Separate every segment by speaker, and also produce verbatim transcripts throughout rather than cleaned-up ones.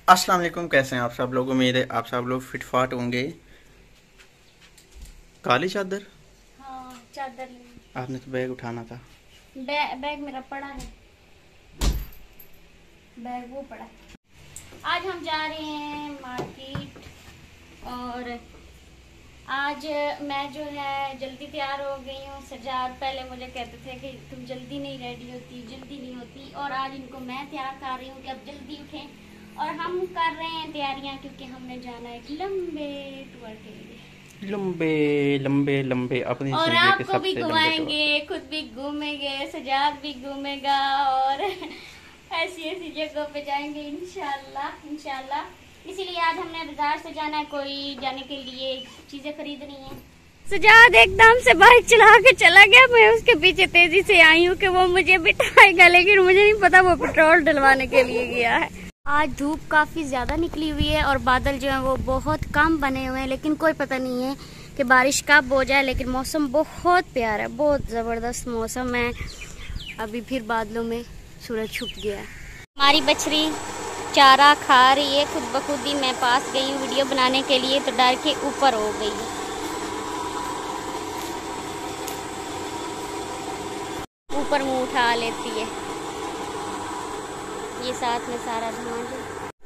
Speaker 1: अस्सलाम वालेकुम, कैसे हैं आप सब लोग। उम्मीद है आप सब लोग फिट फाट होंगे। काली चादर,
Speaker 2: हाँ चादर
Speaker 1: आपने तो बैग उठाना था।
Speaker 2: बै, बैग मेरा पड़ा है, बैग वो पड़ा है। आज हम जा रहे हैं मार्केट और आज मैं जो है जल्दी तैयार हो गई हूँ। सजाद पहले मुझे कहते थे कि तुम जल्दी नहीं रेडी होती, जल्दी नहीं होती, और आज इनको मैं तैयार कर रही हूँ कि अब जल्दी उठें। और हम कर रहे हैं तैयारियां क्योंकि हमने जाना है एक लंबे टूर के लिए।
Speaker 1: लंबे लंबे लंबे अपनी
Speaker 2: और
Speaker 1: जिंदगी के
Speaker 2: आपको भी
Speaker 1: सबसे लंबे
Speaker 2: घुमाएंगे, खुद भी घूमेंगे, सजाद भी घूमेगा और ऐसी ऐसी जगहों पे जाएंगे इंशाल्लाह इंशाल्लाह। इसीलिए आज हमने बाजार से जाना है, कोई जाने के लिए चीजें खरीदनी है। सजाद एकदम से बाइक चला के चला गया, मैं उसके पीछे तेजी से आई हूँ कि वो मुझे बिठाएगा, लेकिन मुझे नहीं पता वो पेट्रोल डलवाने के लिए गया है। आज धूप काफी ज्यादा निकली हुई है और बादल जो है वो बहुत कम बने हुए हैं, लेकिन कोई पता नहीं है कि बारिश कब हो जाए। लेकिन मौसम बहुत प्यारा है, बहुत जबरदस्त मौसम है। अभी फिर बादलों में सूरज छुप गया है। हमारी बछड़ी चारा खा रही है खुद ब खुद ही। मैं पास गई हूँ वीडियो बनाने के लिए तो डर के ऊपर हो गई, ऊपर मुंह उठा लेती है। ये साथ में सारा धुआं जो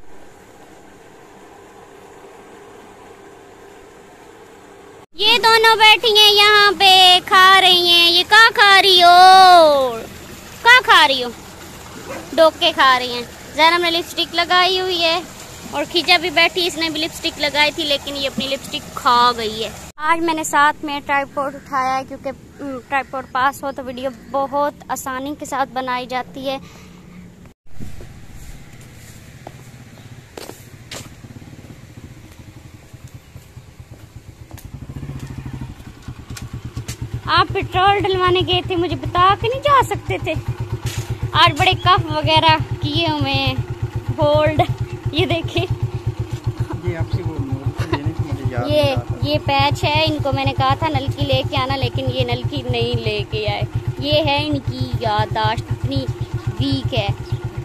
Speaker 2: ये दोनों बैठी हैं यहाँ पे खा रही हैं। ये कहाँ खा रही हो, कहाँ खा रही हो? डोके खा रही हैं। ज़ैनब ने लिपस्टिक लगाई हुई है और खीजा भी बैठी, इसने भी लिपस्टिक लगाई थी लेकिन ये अपनी लिपस्टिक खा गई है। आज मैंने साथ में ट्राइपॉड उठाया है क्योंकि ट्राइपॉड पास हो तो वीडियो बहुत आसानी के साथ बनाई जाती है। आप पेट्रोल डलवाने गए थे, मुझे बता के नहीं जा सकते थे। आज बड़े कफ वगैरह किए हुए हैं, होल्ड। ये देखें,
Speaker 1: ये आपसे बोल
Speaker 2: ये ये पैच है। इनको मैंने कहा था नलकी लेके आना, लेकिन ये नलकी नहीं लेके आए। ये है इनकी याददाश्त इतनी वीक है।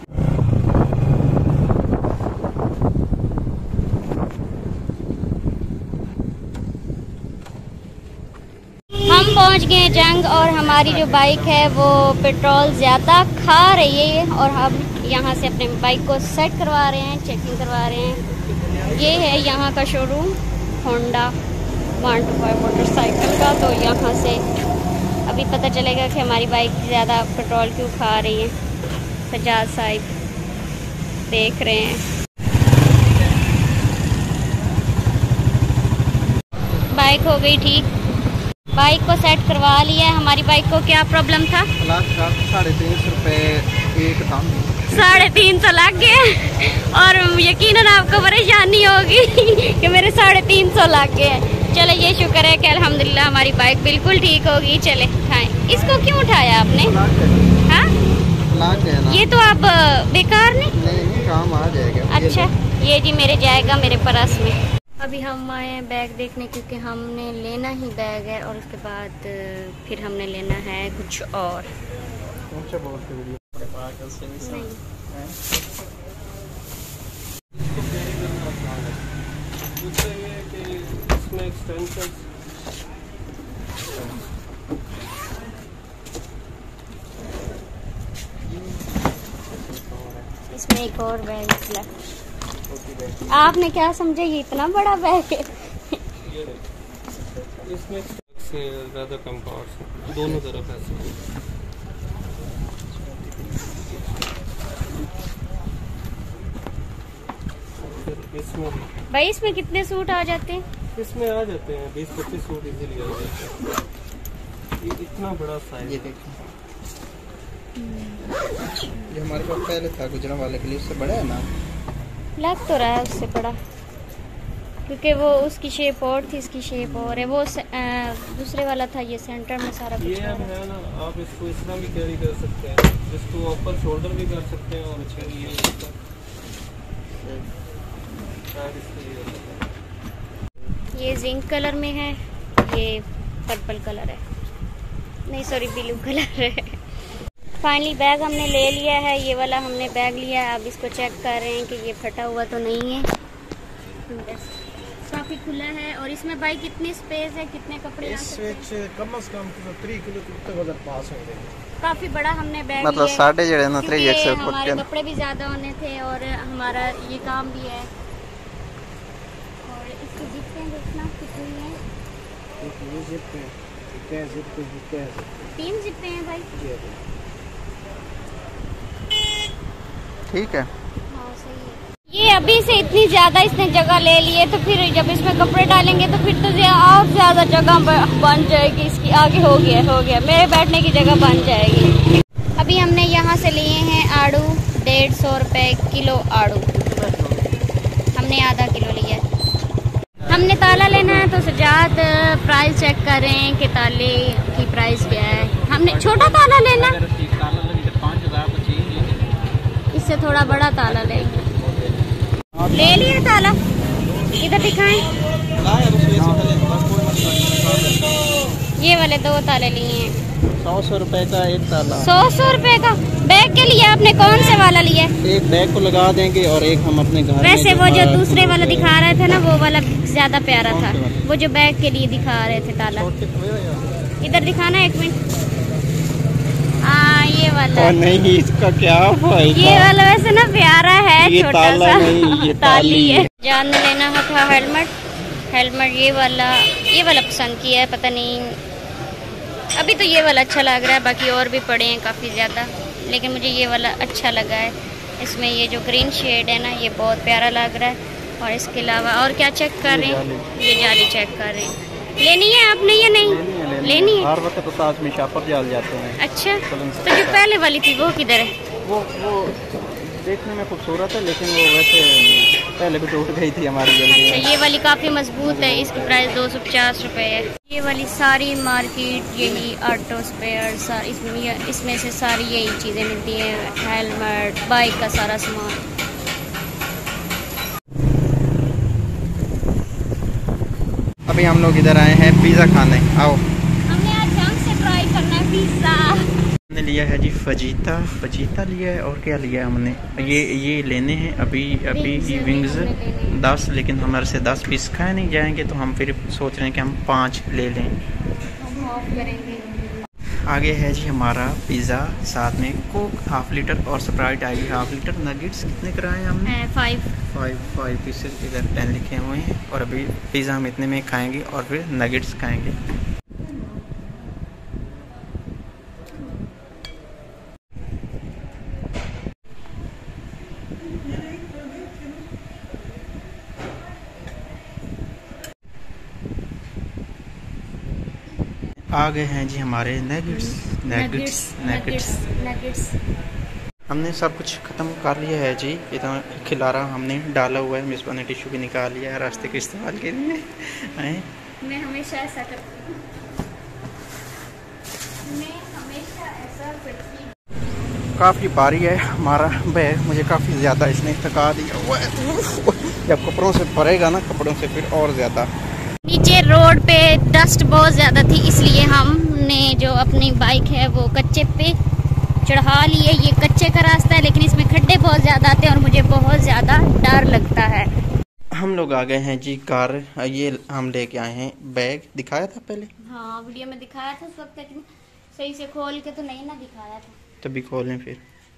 Speaker 2: हम पहुंच गए जंग और हमारी जो बाइक है वो पेट्रोल ज़्यादा खा रही है और हम यहाँ से अपने बाइक को सेट करवा रहे हैं, चेकिंग करवा रहे हैं। ये है यहाँ का showroom Honda one two five motorcycle का। तो यहाँ से अभी पता चलेगा कि हमारी बाइक ज़्यादा पेट्रोल क्यों खा रही है। सजाद साहिब देख रहे हैं। बाइक हो गई ठीक, बाइक को सेट करवा लिया है। हमारी बाइक को क्या प्रॉब्लम था?
Speaker 1: साढ़े तीन सौ रुपए एक था,
Speaker 2: साढ़े तीन सौ लग गए और यकीनन आपको परेशानी होगी कि मेरे साढ़े तीन सौ लग गए। चले ये शुक्र है कि अल्हम्दुलिल्लाह हमारी बाइक बिल्कुल ठीक होगी। चले खाएं। इसको क्यों उठाया आपने? हाँ ये तो आप बेकार नहीं,
Speaker 1: नहीं काम आ जाएगा।
Speaker 2: अच्छा ये जी मेरे जाएगा मेरे पर्स में। अभी हम आए हैं बैग देखने क्योंकि हमने लेना ही बैग है और उसके बाद फिर हमने लेना है कुछ और। इसमें एक और बैग निकला। आपने क्या समझा ये इतना बड़ा बैग है?
Speaker 3: इसमें से ज़्यादा कम पार्ट्स दोनों तरफ ऐसे। इसमें
Speaker 2: भाई इसमें कितने सूट आ जाते हैं?
Speaker 3: इसमें आ जाते हैं बीस पच्चीस सूट इजीली आ जाते हैं। ये इतना बड़ा साइज।
Speaker 1: ये देखिए, ये हमारे पास पहले था गुजरा वाले के लिए, उससे बड़ा है ना।
Speaker 2: लग तो रहा है उससे बड़ा क्योंकि वो उसकी शेप और थी, इसकी शेप और है। वो आ, दूसरे वाला था, ये सेंटर में सारा कुछ
Speaker 3: ये अब है ना। आप इसको इस तरह भी कैरी कर सकते हैं, इसको ऊपर शोल्डर भी कर सकते हैं और अच्छा ये
Speaker 2: ये जिंक कलर में है, ये पर्पल कलर है, नहीं सॉरी ब्लू कलर है। फाइनली बैग हमने ले लिया है, ये वाला हमने बैग लिया है। अब इसको चेक कर रहे हैं कि ये फटा हुआ तो नहीं है। काफ़ी खुला है और इसमें भाई कितनी स्पेस है, कितने कपड़े
Speaker 3: कम से कम तीस किलो तक पास होंगे।
Speaker 2: काफ़ी बड़ा हमने बैग
Speaker 1: मतलब
Speaker 2: लिया
Speaker 1: साढ़े जड़े ना
Speaker 2: क्योंकि
Speaker 1: एक सौ
Speaker 2: हमारे कपड़े भी ज़्यादा होने थे और हमारा ये काम भी है। और इसकी जिप्पें देखना कितनी है, तीन जिप्पें हैं भाई।
Speaker 1: ठीक है।
Speaker 2: हाँ सही है। ये अभी से इतनी ज़्यादा इसने जगह ले ली है, तो फिर जब इसमें कपड़े डालेंगे तो फिर तो और ज़्यादा जगह बन जाएगी इसकी। आगे हो गया हो गया मेरे बैठने की जगह बन जाएगी। अभी हमने यहाँ से लिए हैं आड़ू, डेढ़ सौ रुपये किलो आड़ू, हमने आधा किलो लिया है। हमने ताला लेना है तो सजाद प्राइस चेक कर रहे हैं कि ताले की प्राइस क्या है। हमने छोटा ताला लेना, इससे थोड़ा बड़ा ताला लेंगे। ले लिए ताला, इधर दिखाएं। ये वाले दो ताले लिए हैं,
Speaker 1: सौ सौ रुपए का एक ताला।
Speaker 2: सौ सौ रुपए का बैग के लिए आपने कौन से वाला लिया?
Speaker 1: एक बैग को लगा देंगे और एक हम अपने घर।
Speaker 2: वैसे वो जो दूसरे वाला दिखा रहे थे ना, वो वाला ज्यादा प्यारा था, वो जो बैग के लिए दिखा रहे थे ताला। इधर दिखाना एक मिनट। हाँ ये वाला
Speaker 1: नहीं, इसका क्या फायदा?
Speaker 2: ये वाला वैसे ना प्यारा है,
Speaker 1: ये
Speaker 2: छोटा
Speaker 1: ताला
Speaker 2: सा
Speaker 1: नहीं, ये
Speaker 2: ताली है। जान ने लेना था हेलमेट, हेलमेट ये वाला ये वाला पसंद किया है, पता नहीं अभी तो ये वाला अच्छा लग रहा है। बाकी और भी पड़े हैं काफ़ी ज़्यादा, लेकिन मुझे ये वाला अच्छा लगा है। इसमें ये जो ग्रीन शेड है ना, ये बहुत प्यारा लग रहा है। और इसके अलावा और क्या चेक कर रहे हैं? ये जाली चेक कर रहे हैं। लेनी है आपने या नहीं?
Speaker 1: लेनी,
Speaker 2: लेनी है।
Speaker 1: हर वक्त तो ताज में शापर जाल जाते हैं।
Speaker 2: अच्छा, तो जो पहले वाली थी वो किधर है?
Speaker 1: वो वो देखने में खूबसूरत है, लेकिन वो वैसे पहले भी टूट गई थी हमारी जल्दी।
Speaker 2: अच्छा, ये वाली काफ़ी मजबूत है, इसकी प्राइस दो सौ पचास रुपये है। ये वाली सारी मार्केट यही ऑटो स्पेयर, इसमें इसमें से सारी यही चीज़ें मिलती हैं, हेलमेट, बाइक का सारा सामान।
Speaker 1: अभी हम लोग इधर आए हैं पिज़्ज़ा खाने। आओ,
Speaker 2: हमने आज जंग से ट्राई करना है पिज़्ज़ा।
Speaker 1: हमने लिया है जी फजीता, फजीता लिया है और क्या लिया है हमने, ये ये लेने हैं अभी अभी ही विंग्स दस, लेकिन हमारे से दस पीस खाए नहीं जाएंगे, तो हम फिर सोच रहे हैं कि हम पाँच ले लें।
Speaker 2: हम ऑफ करेंगे।
Speaker 1: आगे है जी हमारा पिज़्ज़ा, साथ में कोक हाफ लीटर और स्प्राइट आएगी हाफ लीटर। नगेट्स कितने कराए हमने?
Speaker 2: फाइव
Speaker 1: फाइव फाइव पीसेस इधर टेन लिखे हुए हैं। और अभी पिज़्ज़ा हम इतने में खाएंगे और फिर नगेट्स खाएंगे। आ गए हैं जी हमारे नगेट्स नगेट्स नगेट्स
Speaker 2: नगेट्स।
Speaker 1: हमने सब कुछ ख़त्म कर लिया है जी। इतना खिलारा हमने डाला हुआ है, मिसबा ने टिश्यू भी निकाल लिया है रास्ते के इस्तेमाल के लिए।
Speaker 2: मैं हमेशा ऐसा करती हूँ, मैं हमेशा ऐसा करती हूँ।
Speaker 1: काफ़ी भारी है हमारा बैग, मुझे काफ़ी ज़्यादा इसने थका दिया हुआ है। जब कपड़ों से भरेगा ना, कपड़ों से फिर और ज़्यादा।
Speaker 2: नीचे रोड पे डस्ट बहुत ज़्यादा थी, इसलिए हमने जो अपनी बाइक है वो कच्चे पे चढ़ा लिए। ये कच्चे का रास्ता है, लेकिन इसमें खड्डे बहुत ज़्यादा आते हैं और मुझे बहुत ज़्यादा डर लगता है।
Speaker 1: हम लोग आ गए हैं जी कार। ये हम लेके आए हैं बैग, दिखाया था पहले?
Speaker 2: हाँ वीडियो में दिखाया था उस वक्त, लेकिन सही से खोल के तो नहीं ना दिखाया था।
Speaker 1: तभी खोलें फिर।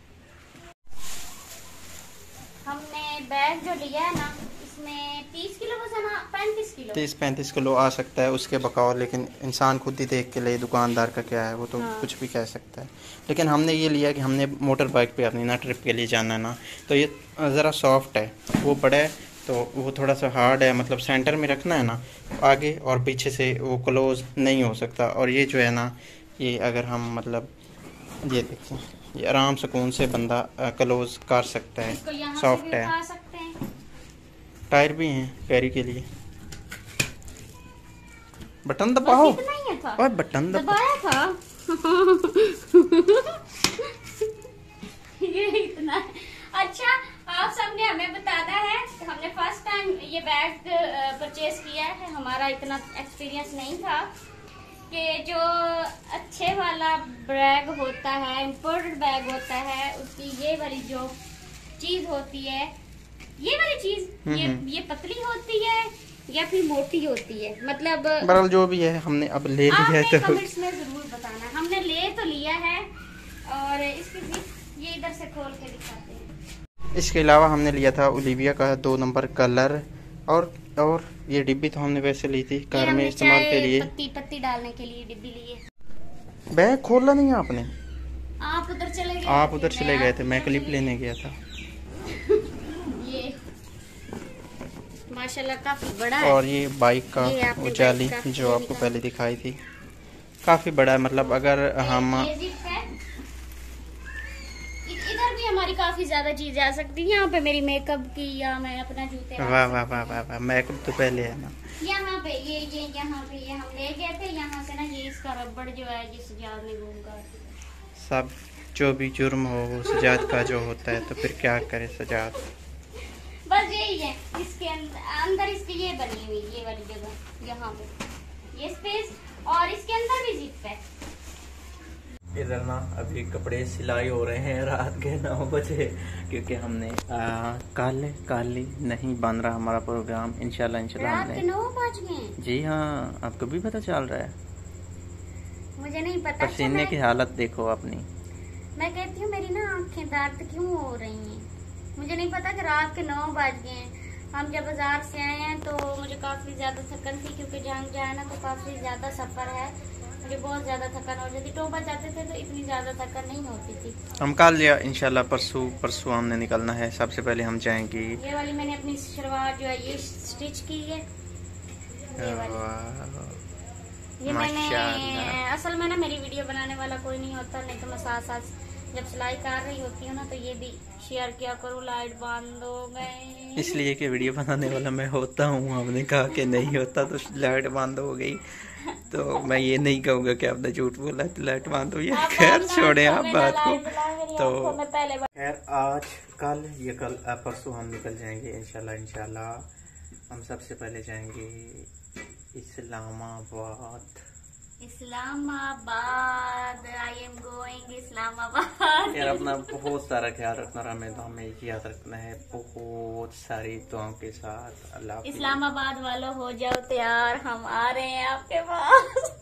Speaker 2: हमने बैग जो लिया है ना, इसमें तीस किलो वजन, पैंतीस किलो
Speaker 1: तीस पैंतीस किलो आ सकता है उसके बकौल, लेकिन इंसान खुद ही देख के ले दुकानदार का क्या है, वो तो
Speaker 2: हाँ।
Speaker 1: कुछ भी कह सकता है। लेकिन हमने ये लिया कि हमने मोटर बाइक पे अपनी ना ट्रिप के लिए जाना है ना, तो ये ज़रा सॉफ्ट है, वो बड़ा है तो वो थोड़ा सा हार्ड है, मतलब सेंटर में रखना है ना, आगे और पीछे से वो क्लोज नहीं हो सकता। और ये जो है ना, ये अगर हम मतलब ये देखें, ये आराम सुकून से बंदा क्लोज कर सकता है, सॉफ्ट है। टायर भी हैं कैरी के लिए। बटन दबाओ, और बटन
Speaker 2: दबाया था। ये इतना अच्छा, आप सबने हमें बताना है। हमने फर्स्ट टाइम ये बैग परचेज किया है, हमारा इतना एक्सपीरियंस नहीं था, कि जो अच्छे वाला बैग होता है, इम्पोर्टेड बैग होता है, उसकी ये वाली जो चीज होती है, ये वाली चीज ये ये पतली होती है या फिर मोटी होती है, मतलब
Speaker 1: बहरहाल जो भी है हमने अब ले लिया है। तो
Speaker 2: कमेंट्स में जरूर बताना। हमने ले तो लिया है और इसकी जिप ये इधर से खोल के दिखाते हैं।
Speaker 1: इसके अलावा हमने लिया था ओलिविया का दो नंबर कलर, और और ये डिब्बी तो हमने वैसे ली थी घर में इस्तेमाल के लिए,
Speaker 2: पत्ती पत्ती डालने के लिए डिब्बी ली है।
Speaker 1: बैग खोला नहीं आपने?
Speaker 2: आप उधर चले गए
Speaker 1: आप उधर चले गए थे, मैं क्लिप लेने गया था।
Speaker 2: ये माशाल्लाह काफी बड़ा है।
Speaker 1: और ये बाइक का वो जाली जो आपको पहले दिखाई थी, काफी बड़ा है। मतलब अगर हम
Speaker 2: इधर भी हमारी काफी ज्यादा चीजें आ सकती है। यहाँ पे मेरी मेकअप की या मैं अपना जूते,
Speaker 1: वाह वाह वाह वाह वाह, मेकअप तो पहले है ना।
Speaker 2: यहाँ पे ये ये यहाँ पे ये हम ले गए थे, यहाँ से ना ये इसका रबड़ जो है जिस सजाद में घूमगा
Speaker 1: सब जो भी जुर्म हो वो सजाद का जो होता है, तो फिर क्या करे सजाद।
Speaker 2: बस यही है। इसके अंदर अंदर इसकी ये बनी हुई ये वाली जगह, यहाँ पे ये स्पेस, और इसके अंदर भी जिप है।
Speaker 1: इधर ना अभी कपड़े सिलाई हो रहे हैं रात के नौ बजे, क्योंकि हमने आ, काले काली नहीं बन रहा हमारा प्रोग्राम। इंशाल्लाह इंशाल्लाह
Speaker 2: रात के नौ बज गए।
Speaker 1: जी हाँ, आपको भी पता चल रहा है?
Speaker 2: मुझे नहीं पता।
Speaker 1: पसीने की हालत देखो अपनी।
Speaker 2: मैं कहती हूँ मेरी ना आंखें दर्द क्यों हो रही हैं। मुझे नहीं पता कि रात के नौ बज गए। हम जब बाजार से आए हैं तो मुझे काफी ज्यादा थकन थी, क्योंकि जहाँ जाए ना तो काफी ज्यादा सफर है, मुझे बहुत ज्यादा थकन हो जाती। टोबा जाते थे तो इतनी ज्यादा थकन नहीं होती थी।
Speaker 1: हम कल लिया इंशाल्लाह परसों परसों हमने निकलना है। सबसे पहले हम जाएंगे,
Speaker 2: ये वाली मैंने अपनी शलवार जो है ये स्टिच की है। ये वाली ये मैंने असल में ना मेरी वीडियो बनाने वाला कोई नहीं होता, नहीं तो मैं साथ साथ जब सिलाई कर रही होती हूँ ना तो ये भी शेयर किया करूँ। लाइट बंद हो गई
Speaker 1: इसलिए कि वीडियो बनाने वाला मैं होता हूँ। आपने कहा कि नहीं होता तो लाइट बंद हो गई, तो मैं ये नहीं कहूँगा कि आपने झूठ बोला तो लाइट बंद हुई। खैर छोड़े आप बात को। तो खैर आज कल ये कल परसों हम निकल जाएंगे इंशाल्लाह इंशाल्लाह। हम सबसे पहले जाएंगे Islamabad.
Speaker 2: Islamabad I am going Islamabad.
Speaker 1: यार अपना बहुत सारा ख्याल रखना, हमें तो हमें याद रखना है बहुत सारी दुआओं के साथ। अल्लाह
Speaker 2: इस्लामाबाद वालों हो जाओ तैयार, हम आ रहे हैं आपके पास।